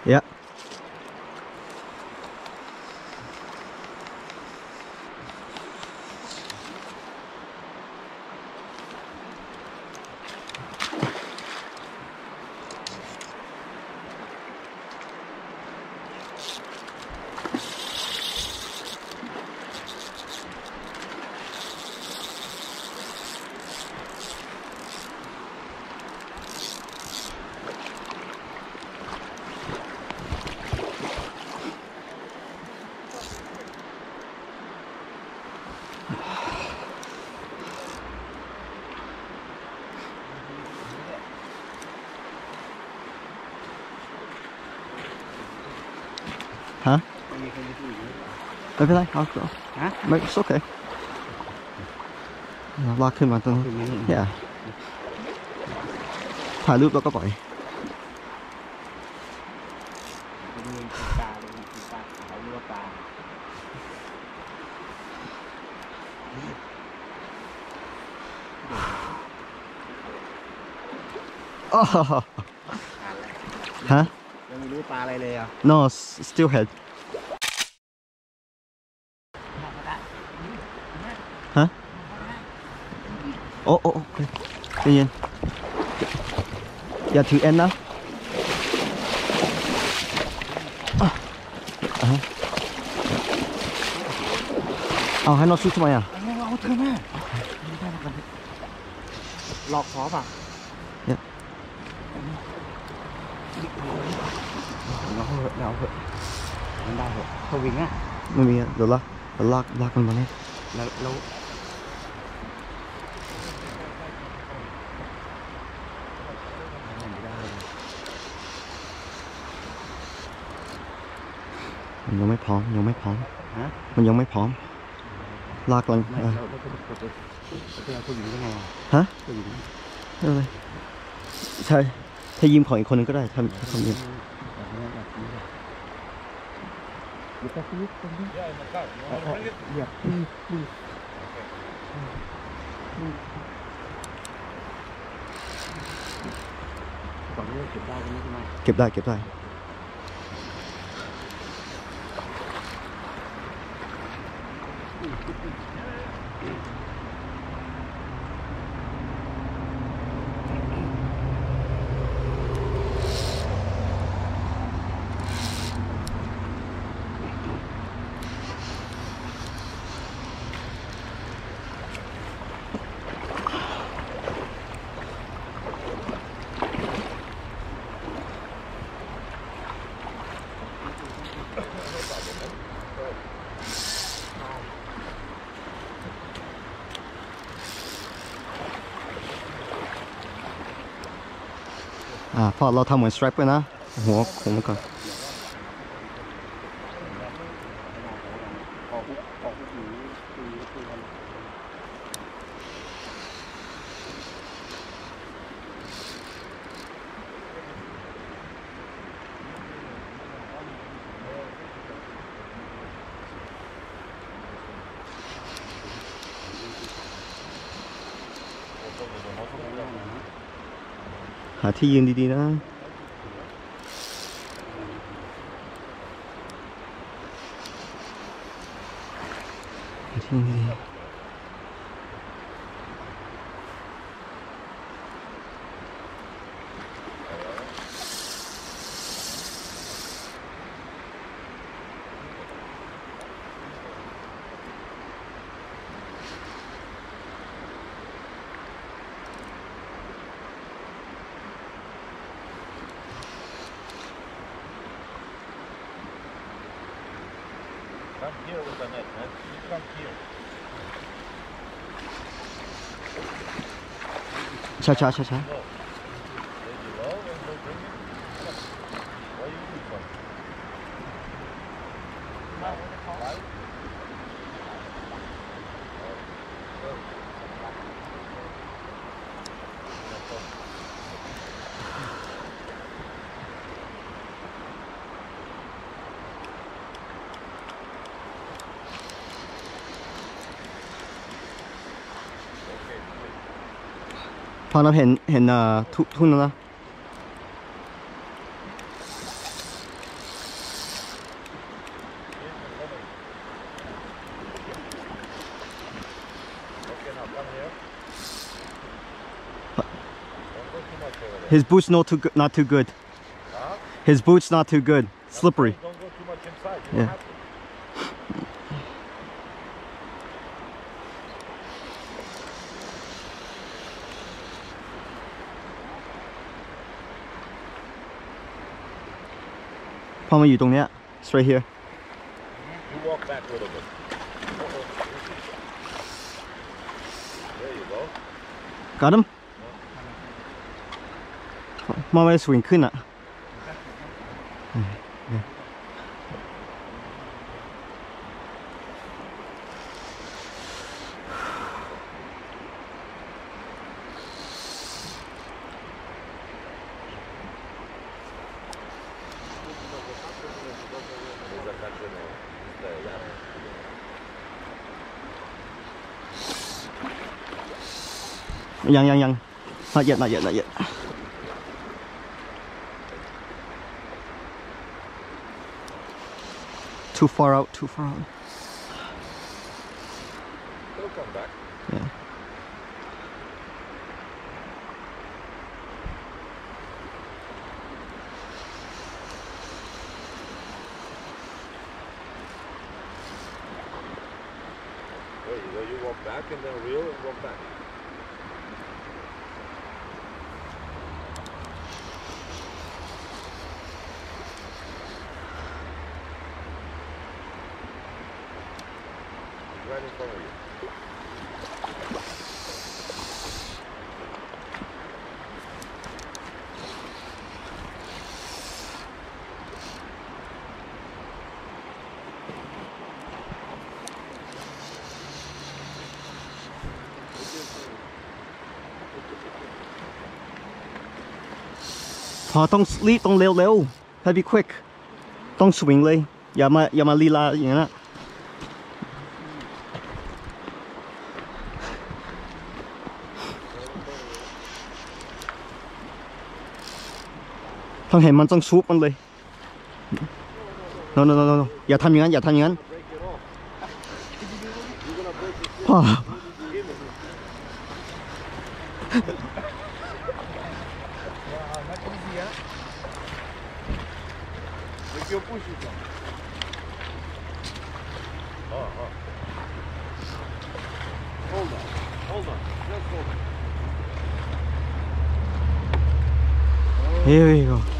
Yeah. Hả?ไม่เป็นไรเอาฮะไม่ it's okay ลากขึ้นมาตรงนี้เนี่ยถ่ายรูปแล้วก็ปล่อยอ๋อฮะยังไม่รู้ปลาอะไรเลยอ่ะ no steelhead ฮะโอ้โอเคใจเย็นอย่าถือเอ็นนะเอาให้น้องชุดทำไมอ่ะเอาเธอแม่หลอกขอป่ะเนี่ยเราเหอะมันได้เหอะเขาวิ่งอ่ะไม่มีอ่ะเดี๋ยวลากมันมาเนี่ยแล้วมันยังไม่พร้อมฮะมันยังไม่พร้อมลากกันผู้หญิงได้ไงฮะผู้หญิงอะไรใช่ถ้ายืมของอีกคนนึงก็ได้ถ้าเขายืมเก็บได้พอเราทำเหมือนสไตรป์ไปนะหัวของมันก่อนหาที่ยืนดีๆนะที่ยืนดี Come here with the net, man. You come here. ช้า Lady low and go bring it. Why you do so? Right? พอเราเห็นทุ่งแล้วนะ over there. His boots not too good. Huh? His boots not too good. Slippery. Don't go too much inside. You Yeah. don't have to. พอมาอยู่ตรงเนี้ย it's right here. You walk back a little bit. There you go. Got him? มองไปสวิงขึ้นอ่ะ ยัง not yet. Too far out. He'll come back. Yeah. There you go. You walk back and then reel and walk back. Right in front of you. Pò ต้องเร็ว have be quick ต้องสวิงเลยอย่ามาลีลาอย่างนั้นนะต้องเห็นมันต้องซูปมันเลย no อย่าทำอย่างนั้นพ่อ Make your push it down. Hold on. Just hold on. Here we go